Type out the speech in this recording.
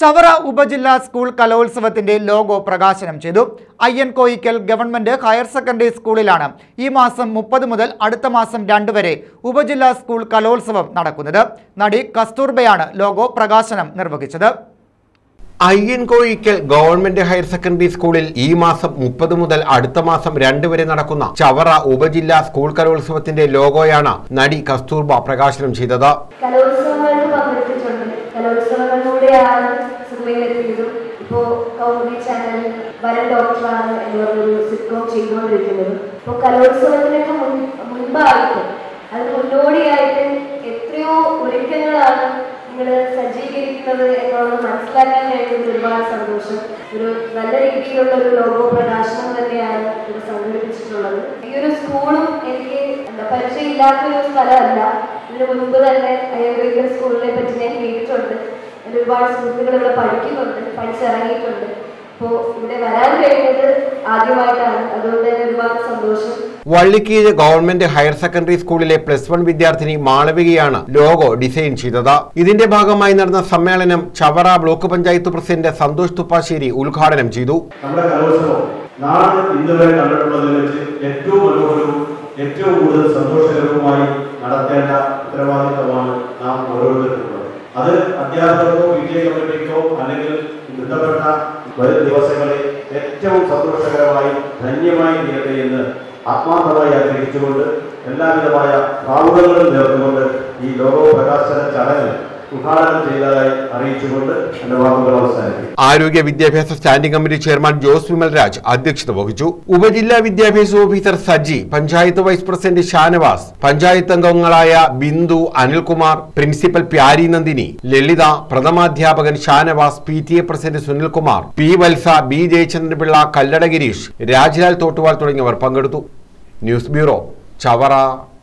ചവറ ഉപജില്ലാ school കലോത്സവത്തിന്റെ logo പ്രകാശനം ചെയ്തു. അയ്യൻകോയിക്കൽ ഗവൺമെന്റ് ഹയർ സെക്കൻഡറി സ്കൂളിലാണ് ഈ മാസം 30 മുതൽ അടുത്ത മാസം 2 വരെ ഉപജില്ലാ സ്കൂൾ കലോത്സവം നടക്കുന്നത്. നടി കസ്തൂർബയാണ് ലോഗോ പ്രകാശനം നിർവഹിച്ചത്. അയ്യൻകോയിക്കൽ ഗവൺമെന്റ് ഹയർ സെക്കൻഡറി സ്കൂളിൽ ഈ മാസം 30 മുതൽ അടുത്ത മാസം 2 വരെ നടക്കുന്ന ചവറ ഉപജില്ലാ സ്കൂൾ കലോത്സവത്തിന്റെ ലോഗോയാണ് നടി കസ്തൂർബ പ്രകാശനം ചെയ്തത്. കലോത്സവങ്ങളിലൂടെയാണ് സിനിമയിലെത്തിയതും ഇപ്പോൾ കൗമുദി ചാനലിൽ വരൻ ഡോക്ടറാണ് എന്ന് പറഞ്ഞൊരു സിറ്റ്കോം ചെയ്തുകൊണ്ടിരിക്കുന്നത്. ഇപ്പോൾ കലോത്സവത്തിനൊക്കെ മുൻപായിട്ട് അതിന് മുന്നോടിയായിട്ട് എത്രയോ ഒരുക്കങ്ങളാണ് നിങ്ങൾ സജ്ജീകരിക്കുന്നത് എന്നുള്ളത് മനസ്സിലാക്കാൻ കഴിയുന്നത് ഒരുപാട് സന്തോഷം. ഒരു നല്ല രീതിയിലുള്ള ഒരു ലോഗോ പ്രകാശനം തന്നെയാണ് ഇത് സംഘടിപ്പിച്ചിട്ടുള്ളത്. ഈ ഒരു സ്കൂളും എനിക്ക് പരിചയമില്ലാത്തൊരു സ്ഥലമല്ല. ഇതിന് മുൻപ് തന്നെ അയ്യൻകോയിക്കൽ സ്കൂളിനെ പറ്റി ഞാൻ കേട്ടിട്ടുണ്ട്. ഒരുപാട് സുഹൃത്തുക്കൾ ഇവിടെ പഠിക്കുന്നുണ്ട്, പഠിച്ചിറങ്ങിയിട്ടുണ്ട്. അപ്പോൾ ഇവിടെ വരാൻ കഴിയുന്നത് ആദ്യമായിട്ടാണ്. അതുകൊണ്ട് തന്നെ ഒരുപാട് സന്തോഷം. വള്ളിക്കീഴ് ഗവൺമെന്റ് ഹയർ സെക്കൻഡറി സ്കൂളിലെ +1 വിദ്യാർത്ഥിനി മാളവികയാണ് ലോഗോ ഡിസൈൻ ചെയ്തത്. ഇതിന്റെ ഭാഗമായി നടന്ന സമ്മേളനം ചവറ ബ്ലോക്ക് പഞ്ചായത്ത് പ്രസിഡന്റ് സന്തോഷ് തുപ്പാശ്ശേരി ഉദ്ഘാടനം ചെയ്തു. നമ്മുടെ കലോത്സവം നാട് ഇന്നുവരെ കണ്ടിട്ടുള്ളതിൽ വെച്ച് ഏറ്റവും മനോഹരവും ഏറ്റവും കൂടുതൽ സന്തോഷകരവുമായി നടത്തേണ്ട ഉത്തരവാദിത്തമാണ് നാം ഓരോരുത്തർക്കുള്ളത്. അത് അധ്യാപകർക്കോ PTA കമ്മിറ്റിക്കോ അല്ലെങ്കിൽ ബന്ധപ്പെട്ട വരും ദിവസങ്ങളിൽ ഏറ്റവും സന്തോഷകരമായി ധന്യമായി തീരട്ടെ എന്ന് ആത്മാർത്ഥമായി ആഗ്രഹിച്ചുകൊണ്ട് എല്ലാവിധമായ പ്രാവുകളും നേർന്നുകൊണ്ട് ഈ ലോഗോ പ്രകാശന ചടങ്ങ് ഉദ്ഘാടനം ചെയ്തതായി അറിയിച്ചുകൊണ്ട് എന്റെ വാക്കുകൾ അവസാനിക്കും. ആരോഗ്യ വിദ്യാഭ്യാസ standing committee chairman Jose Vimal Raj അധ്യക്ഷത വഹിച്ചു. ഉപജില്ലാ വിദ്യാഭ്യാസ officer Saji, panchayat vice president Shanavas, പഞ്ചായത്ത് അംഗങ്ങളായ ബിന്ദു, അനിൽകുമാർ, പ്രിൻസിപ്പൽ പ്യാരി നന്ദിനി, ലളിത, പ്രഥമാധ്യാപകൻ Shanavas, PTA president Sunilkumar, P Vatsa, B Jayachandrapillai, Kallada Gireesh, Rajlal Thottuval തുടങ്ങിയവർ പങ്കെടുത്തു. News bureau, Chavara.